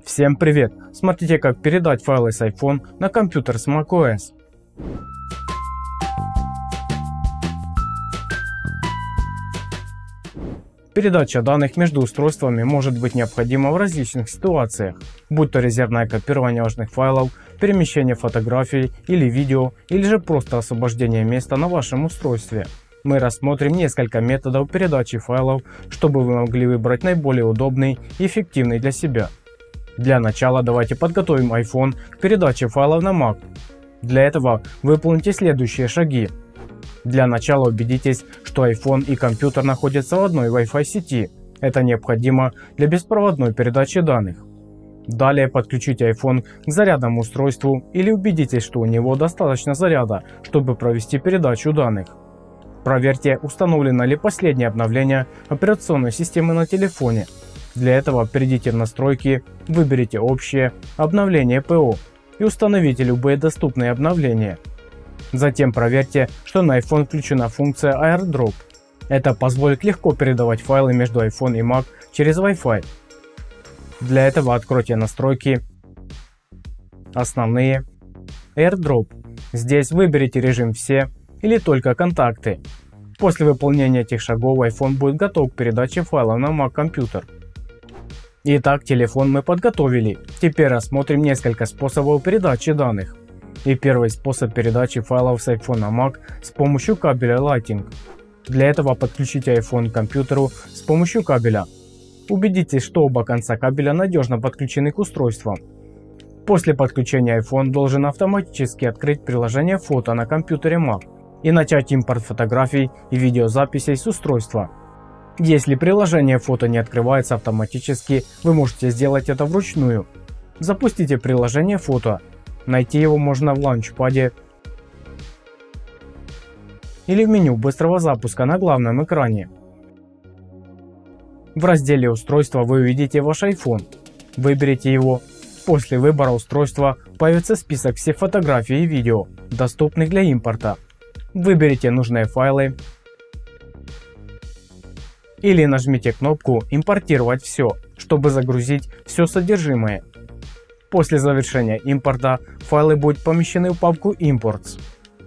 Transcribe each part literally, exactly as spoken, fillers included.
Всем привет! Смотрите, как передать файлы с iPhone на компьютер с macOS. Передача данных между устройствами может быть необходима в различных ситуациях, будь то резервное копирование важных файлов, перемещение фотографий или видео, или же просто освобождение места на вашем устройстве. Мы рассмотрим несколько методов передачи файлов, чтобы вы могли выбрать наиболее удобный и эффективный для себя. Для начала давайте подготовим iPhone к передаче файлов на Mac. Для этого выполните следующие шаги. Для начала убедитесь, что iPhone и компьютер находятся в одной Wi-Fi сети. Это необходимо для беспроводной передачи данных. Далее подключите iPhone к зарядному устройству или убедитесь, что у него достаточно заряда, чтобы провести передачу данных. Проверьте, установлено ли последнее обновление операционной системы на телефоне. Для этого перейдите в настройки, выберите общее, обновление ПО и установите любые доступные обновления. Затем проверьте, что на iPhone включена функция AirDrop. Это позволит легко передавать файлы между iPhone и Mac через Wi-Fi. Для этого откройте настройки, основные, AirDrop. Здесь выберите режим «Все» или только «Контакты». После выполнения этих шагов iPhone будет готов к передаче файлов на Mac компьютер. Итак, телефон мы подготовили. Теперь рассмотрим несколько способов передачи данных. И первый способ передачи файлов с iPhone на Mac с помощью кабеля Lightning. Для этого подключите iPhone к компьютеру с помощью кабеля. Убедитесь, что оба конца кабеля надежно подключены к устройствам. После подключения iPhone должен автоматически открыть приложение фото на компьютере Mac и начать импорт фотографий и видеозаписей с устройства. Если приложение фото не открывается автоматически, вы можете сделать это вручную. Запустите приложение фото. Найти его можно в лаунчпаде или в меню быстрого запуска на главном экране. В разделе «Устройства» вы увидите ваш iPhone. Выберите его. После выбора устройства появится список всех фотографий и видео, доступных для импорта. Выберите нужные файлы или нажмите кнопку «Импортировать все», чтобы загрузить все содержимое. После завершения импорта файлы будут помещены в папку Imports.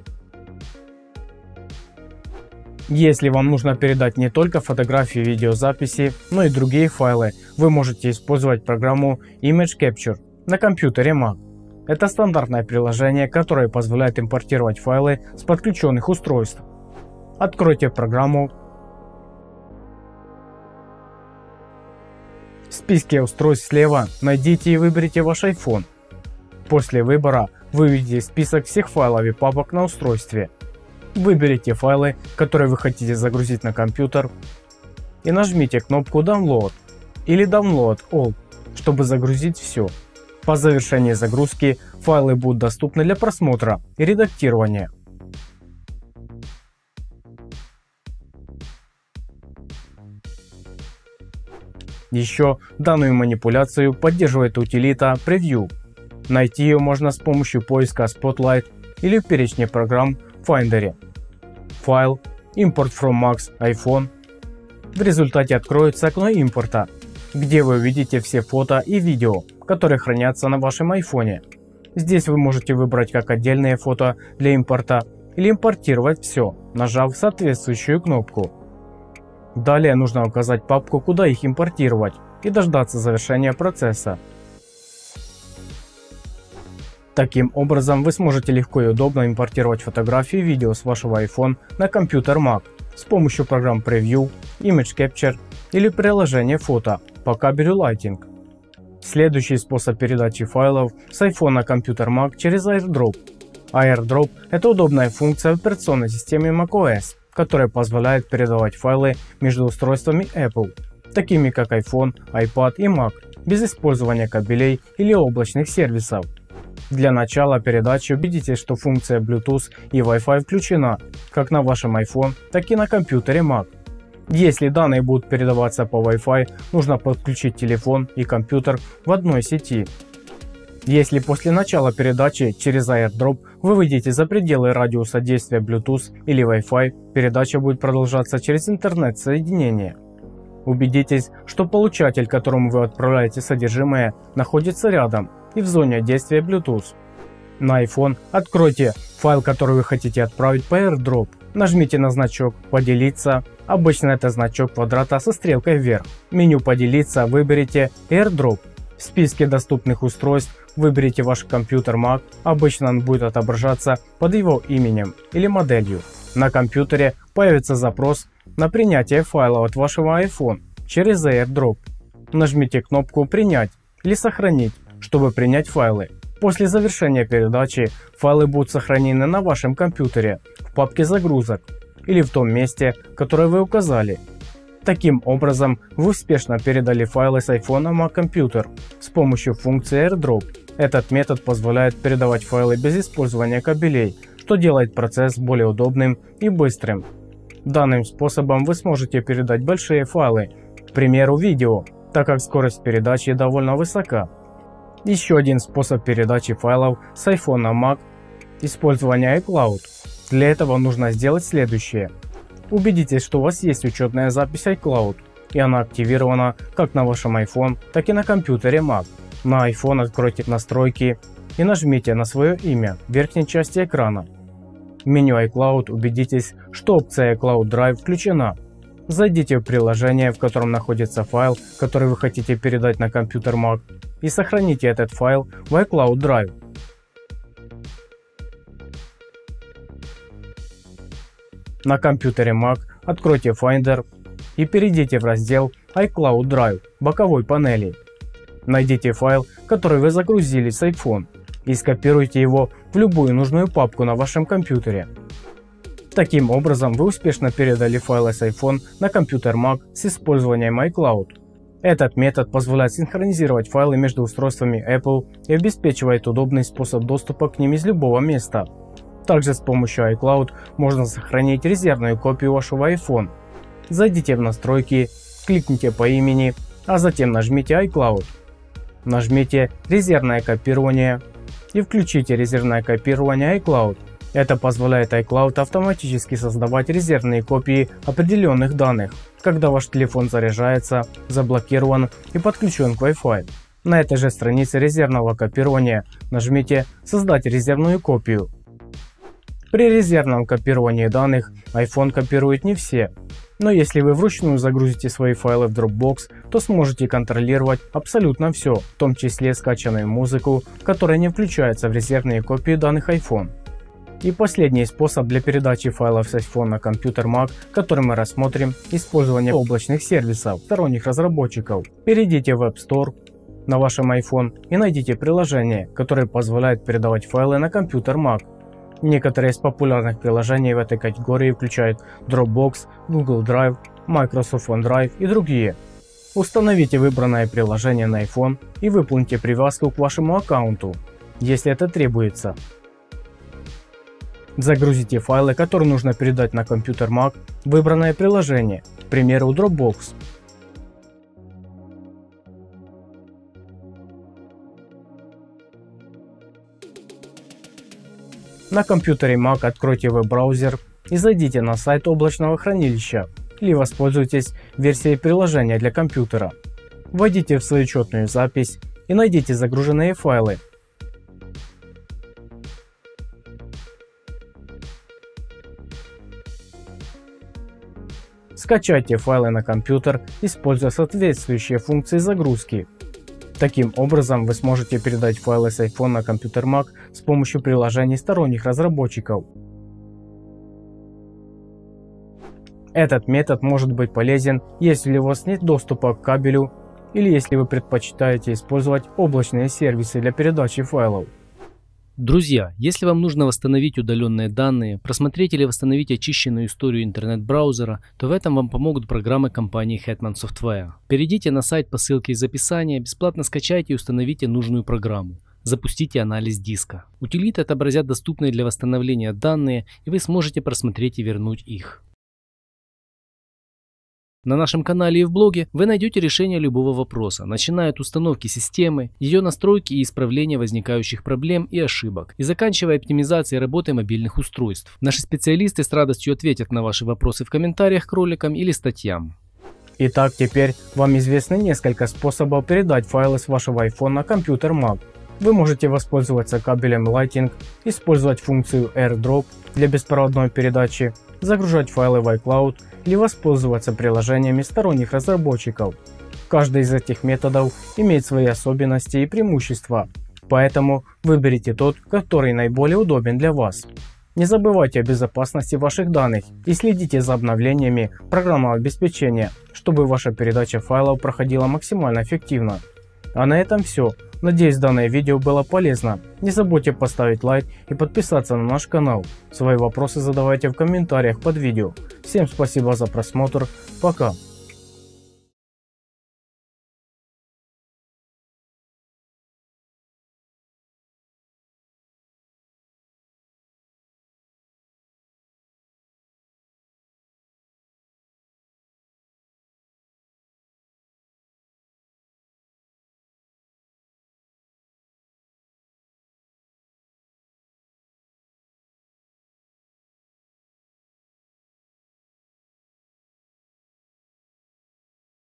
Если вам нужно передать не только фотографии и видеозаписи, но и другие файлы, вы можете использовать программу Image Capture на компьютере Mac. Это стандартное приложение, которое позволяет импортировать файлы с подключенных устройств. Откройте программу. В списке устройств слева найдите и выберите ваш iPhone. После выбора вы увидите список всех файлов и папок на устройстве. Выберите файлы, которые вы хотите загрузить на компьютер, и нажмите кнопку Download или Download All, чтобы загрузить все. По завершении загрузки файлы будут доступны для просмотра и редактирования. Еще данную манипуляцию поддерживает утилита Preview. Найти ее можно с помощью поиска Spotlight или в перечне программ в Finder. Файл Import from Mac iPhone. В результате откроется окно импорта, где вы увидите все фото и видео, которые хранятся на вашем iPhone. Здесь вы можете выбрать как отдельные фото для импорта или импортировать все, нажав соответствующую кнопку. Далее нужно указать папку, куда их импортировать, и дождаться завершения процесса. Таким образом вы сможете легко и удобно импортировать фотографии и видео с вашего iPhone на компьютер Mac с помощью программ Preview, Image Capture или приложения фото по кабелю Lightning. Следующий способ передачи файлов с iPhone на компьютер Mac через AirDrop. AirDrop – это удобная функция в операционной системе macOS, которая позволяет передавать файлы между устройствами Apple, такими как iPhone, iPad и Mac, без использования кабелей или облачных сервисов. Для начала передачи убедитесь, что функция Bluetooth и Wi-Fi включена как на вашем iPhone, так и на компьютере Mac. Если данные будут передаваться по Wi-Fi, нужно подключить телефон и компьютер в одной сети. Если после начала передачи через AirDrop вы выйдете за пределы радиуса действия Bluetooth или Wi-Fi, передача будет продолжаться через интернет-соединение. Убедитесь, что получатель, которому вы отправляете содержимое, находится рядом и в зоне действия Bluetooth. На iPhone откройте файл, который вы хотите отправить по AirDrop. Нажмите на значок «Поделиться». Обычно это значок квадрата со стрелкой вверх. В меню «Поделиться» выберите AirDrop. В списке доступных устройств выберите ваш компьютер Mac. Обычно он будет отображаться под его именем или моделью. На компьютере появится запрос на принятие файла от вашего iPhone через AirDrop. Нажмите кнопку «Принять» или «Сохранить», чтобы принять файлы. После завершения передачи файлы будут сохранены на вашем компьютере в папке загрузок или в том месте, которое вы указали. Таким образом, вы успешно передали файлы с iPhone на Mac компьютер с помощью функции AirDrop. Этот метод позволяет передавать файлы без использования кабелей, что делает процесс более удобным и быстрым. Данным способом вы сможете передать большие файлы, к примеру видео, так как скорость передачи довольно высока. Еще один способ передачи файлов с iPhone на Mac – использование iCloud. Для этого нужно сделать следующее. Убедитесь, что у вас есть учетная запись iCloud, и она активирована как на вашем iPhone, так и на компьютере Mac. На iPhone откройте настройки и нажмите на свое имя в верхней части экрана. В меню iCloud убедитесь, что опция iCloud Drive включена. Зайдите в приложение, в котором находится файл, который вы хотите передать на компьютер Mac, и сохраните этот файл в iCloud Drive. На компьютере Mac откройте Finder и перейдите в раздел iCloud Drive боковой панели. Найдите файл, который вы загрузили с iPhone, и скопируйте его в любую нужную папку на вашем компьютере. Таким образом, вы успешно передали файлы с iPhone на компьютер Mac с использованием iCloud. Этот метод позволяет синхронизировать файлы между устройствами Apple и обеспечивает удобный способ доступа к ним из любого места. Также с помощью iCloud можно сохранить резервную копию вашего iPhone. Зайдите в настройки, кликните по имени, а затем нажмите iCloud. Нажмите «Резервное копирование» и включите резервное копирование iCloud. Это позволяет iCloud автоматически создавать резервные копии определенных данных, когда ваш телефон заряжается, заблокирован и подключен к Wi-Fi. На этой же странице резервного копирования нажмите «Создать резервную копию». При резервном копировании данных iPhone копирует не все, но если вы вручную загрузите свои файлы в Dropbox, то сможете контролировать абсолютно все, в том числе скачанную музыку, которая не включается в резервные копии данных iPhone. И последний способ для передачи файлов с iPhone на компьютер Mac, который мы рассмотрим – использование облачных сервисов сторонних разработчиков. Перейдите в App Store на вашем iPhone и найдите приложение, которое позволяет передавать файлы на компьютер Mac. Некоторые из популярных приложений в этой категории включают Dropbox, Google Drive, Microsoft OneDrive и другие. Установите выбранное приложение на iPhone и выполните привязку к вашему аккаунту, если это требуется. Загрузите файлы, которые нужно передать на компьютер Mac, в выбранное приложение, к примеру Dropbox. На компьютере Mac откройте веб-браузер и зайдите на сайт облачного хранилища или воспользуйтесь версией приложения для компьютера. Войдите в свою учетную запись и найдите загруженные файлы. Скачайте файлы на компьютер, используя соответствующие функции загрузки. Таким образом, вы сможете передать файлы с iPhone на компьютер Mac с помощью приложений сторонних разработчиков. Этот метод может быть полезен, если у вас нет доступа к кабелю или если вы предпочитаете использовать облачные сервисы для передачи файлов. Друзья, если вам нужно восстановить удаленные данные, просмотреть или восстановить очищенную историю интернет-браузера, то в этом вам помогут программы компании Hetman Software. Перейдите на сайт по ссылке из описания, бесплатно скачайте и установите нужную программу. Запустите анализ диска. Утилиты отобразят доступные для восстановления данные, и вы сможете просмотреть и вернуть их. На нашем канале и в блоге вы найдете решение любого вопроса, начиная от установки системы, ее настройки и исправления возникающих проблем и ошибок, и заканчивая оптимизацией работы мобильных устройств. Наши специалисты с радостью ответят на ваши вопросы в комментариях к роликам или статьям. Итак, теперь вам известны несколько способов передать файлы с вашего iPhone на компьютер Mac. Вы можете воспользоваться кабелем Lightning, использовать функцию AirDrop для беспроводной передачи, загружать файлы в iCloud или воспользоваться приложениями сторонних разработчиков. Каждый из этих методов имеет свои особенности и преимущества, поэтому выберите тот, который наиболее удобен для вас. Не забывайте о безопасности ваших данных и следите за обновлениями программного обеспечения, чтобы ваша передача файлов проходила максимально эффективно. А на этом все. Надеюсь, данное видео было полезно. Не забудьте поставить лайк и подписаться на наш канал. Свои вопросы задавайте в комментариях под видео. Всем спасибо за просмотр. Пока.